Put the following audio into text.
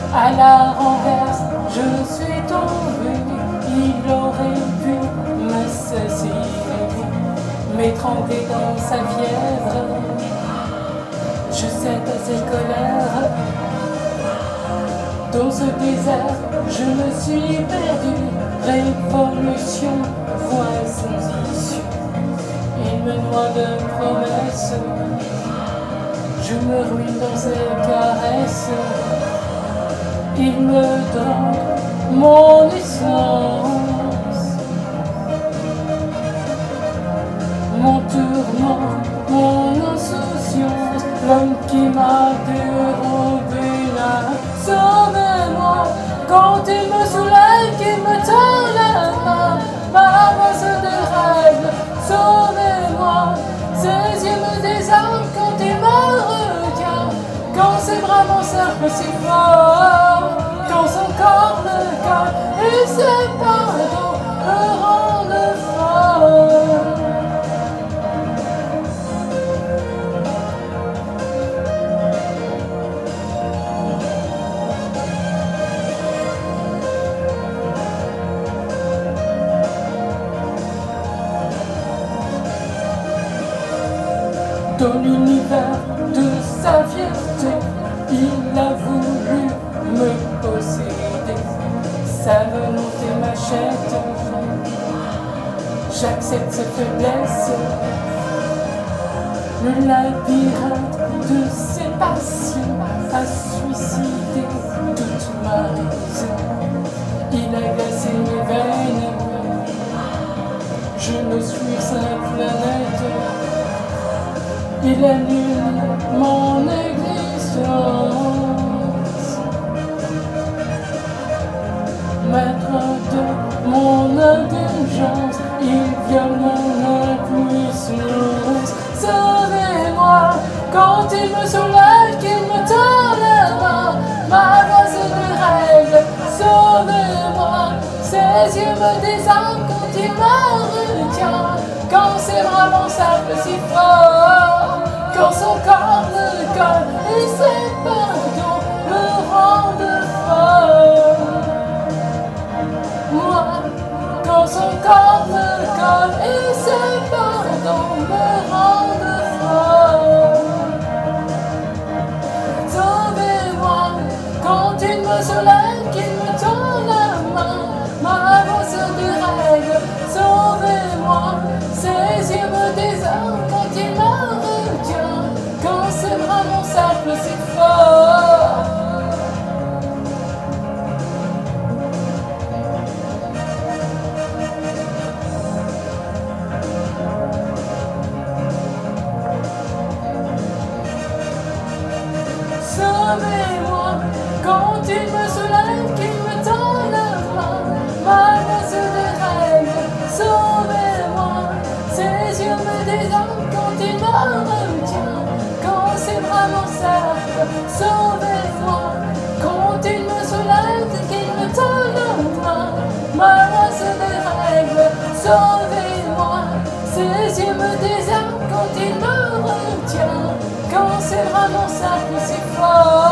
À la renverse, je suis tombé, il aurait pu m'assassiner, m'étrangler dans sa fièvre. Je cède à ses colères. Dans ce désert, je me suis perdu. Révolution, voix sans issue. Il me noie de promesses. Je me ruine dans ses caresses. Il me donne mon essence, mon tourment, mon insouciance, l'homme qui m'a dérobé la. Sauvez-moi quand il me soulève, qu'il me tend la main, ma voix de rêve. Sauvez-moi, ses yeux me désarment quand il me retient, quand ses bras m'encerclent si fort, quand son corps me colle et ses pardons me rendent fort. Dans l'univers de sa fierté, il a voulu me posséder. Sa volonté m'achète. J'accepte cette faiblesse. Le labyrinthe de ses passions a suicidé toute ma raison. Il a glacé mes veines. Je ne suis sa planète. Il annule mon existence. Maître de mon indulgence, il viole mon impuissance. Sauvez-moi quand il me soulève, qu'il me tend la main, ma voix se dérègle. Sauvez-moi, ses yeux me désarment quand il me retient, quand ses bras m'encerclent si fort, quand son corps me colle et ses pardons me rendent fort. Moi, quand son corps me colle et ses pardons me rendent fort. Sauvez-moi quand il me soulève, qu'il me tend la main, ma voix se dérègle. Sauvez-moi, ses yeux me désarment quand il me retient, quand ses bras m'encerclent si fort. Sauvez-moi quand il me soulève, qu'il me tend la main, ma voix se dérègle. Sauvez-moi, ses yeux me désarment quand il me retient, quand ses bras m'encerclent. Sauvez-moi quand il me soulève, qu'il me tend la main, ma voix se dérègle. Sauvez-moi, ses yeux me désarment quand il me retient, quand ses bras m'encerclent si fort.